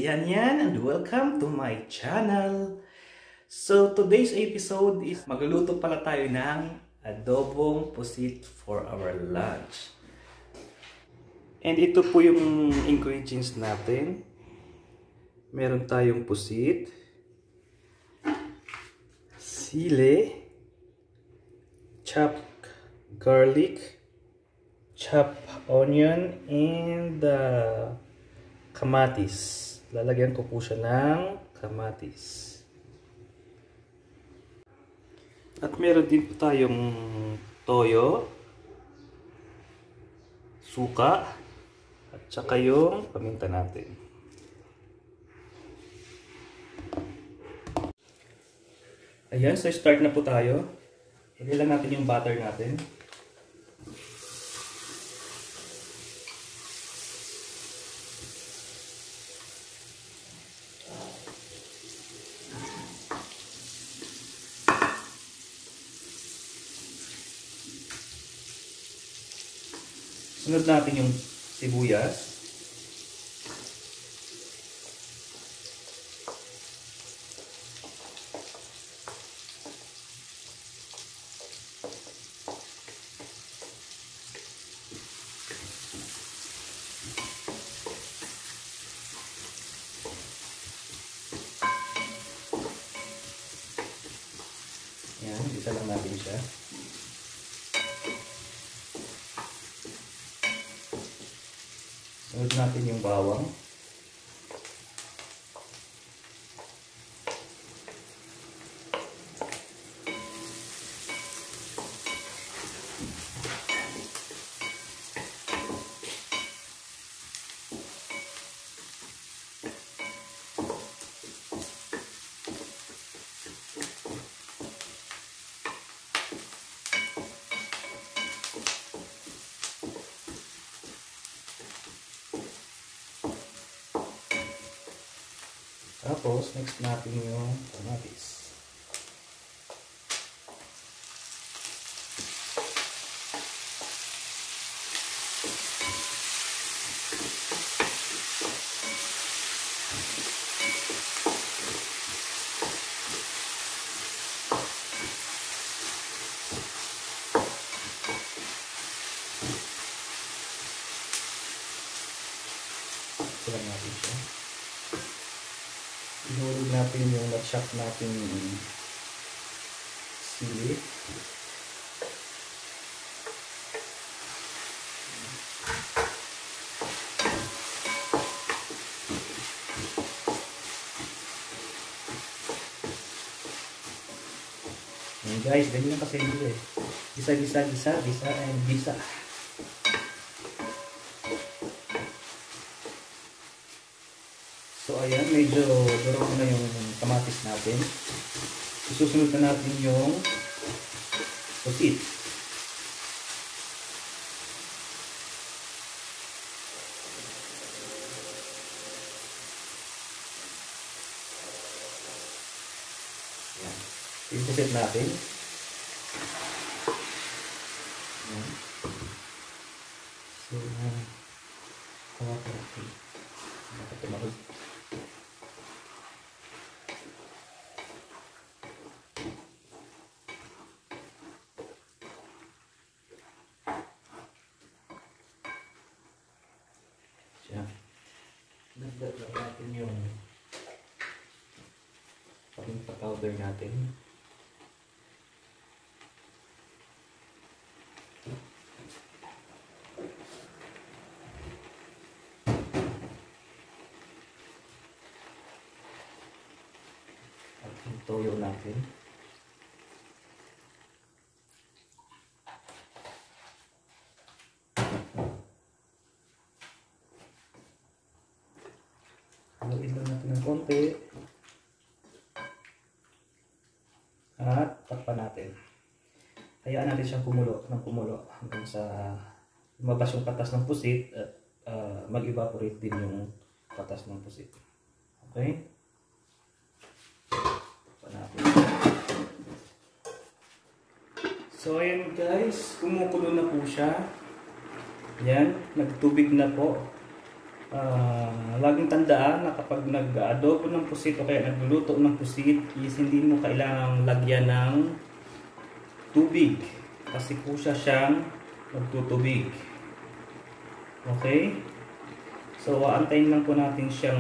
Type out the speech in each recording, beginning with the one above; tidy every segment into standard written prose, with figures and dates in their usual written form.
yan and welcome to my channel. So today's episode is magluluto pala tayo ng adobong pusit for our lunch. And ito po yung ingredients natin. Meron tayong pusit, sili, chopped garlic, chopped onion, and kamatis. Lalagyan ko po siya ng kamatis. At meron din po tayong toyo, suka, at saka yung paminta natin. Ayan, so start na po tayo. Ililang natin yung butter natin. Sunod natin yung sibuyas. Yan, isa lang natin siya. Sunod natin yung bawang. Tapos, next natin yung kamatis. Ito natin siya. Ihulog natin yung na-chop natin sili. And guys, ganyan lang kasi hindi eh. Gisa, and gisa. So ayan, medyo durog na yung kamatis natin. Isusunod na natin yung pusit. Ayan. Yung pusit natin. Ayan. So, kawat natin. Tumahog. Nagdag lang natin yung paminta powder natin. At yung toyo natin. Haluin lang natin ng konti at takpan natin. Hayaan natin siyang kumulo hanggang sa lumabas yung patas ng pusit at mag-evaporate din yung patas ng pusit. Okay? Takpan natin. So ayan guys, kumukulo na po siya. Yan, nagtubig na po. Laging tandaan na kapag nag-adobo ng pusit o kaya nagluluto ng pusit is hindi mo kailangang lagyan ng tubig kasi kusa siyang magtutubig. Okay? So antayin lang po natin siyang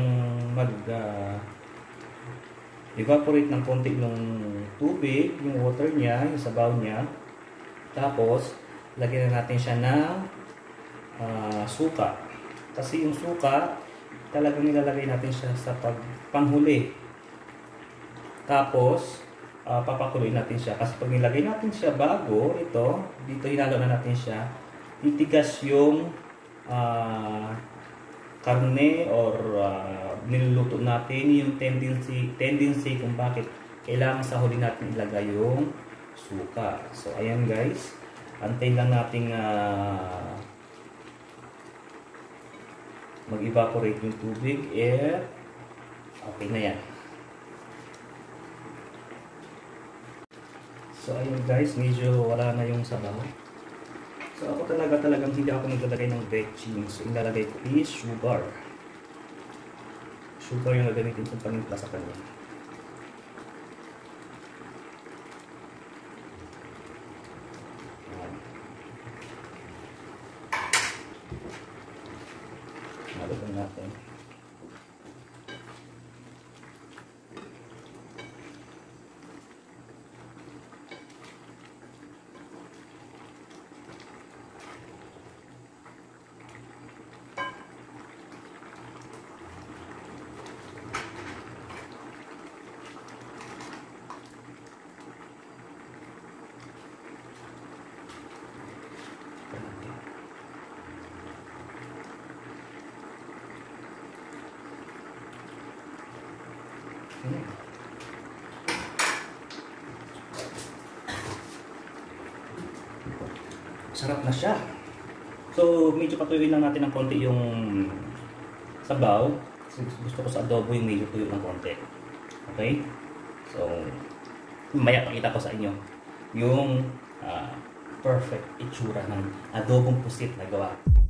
evaporate ng konti ng tubig, yung water niya, yung sabaw niya. Tapos lagyan na natin siya ng suka. Kasi yung suka, talagang nilalagay natin siya sa panghuli. Tapos, papakuloy natin siya. Kasi pag nilagay natin siya bago, dito hinalo na natin siya, titigas yung karne or niluluto natin, yung tendency kung bakit kailangan sa huli natin ilagay yung suka. So, ayan guys. Antayin lang natin mag-evaporate yung tubig. Okay na yan. So ayun guys, medyo wala na yung sabaw. So ako talagang hindi ako naglalagay ng veggies. So ilalagay ko is sugar. Sugar yung gagamitin kong panimpla sa kanya. Nalagyan natin. Sarap na siya. So medyo patuyuin lang natin ng konti yung sabaw. Gusto ko sa adobo yung medyo tuyo ng konti. Okay? So maya pakita ko sa inyo yung perfect itsura ng adobong pusit na gawa.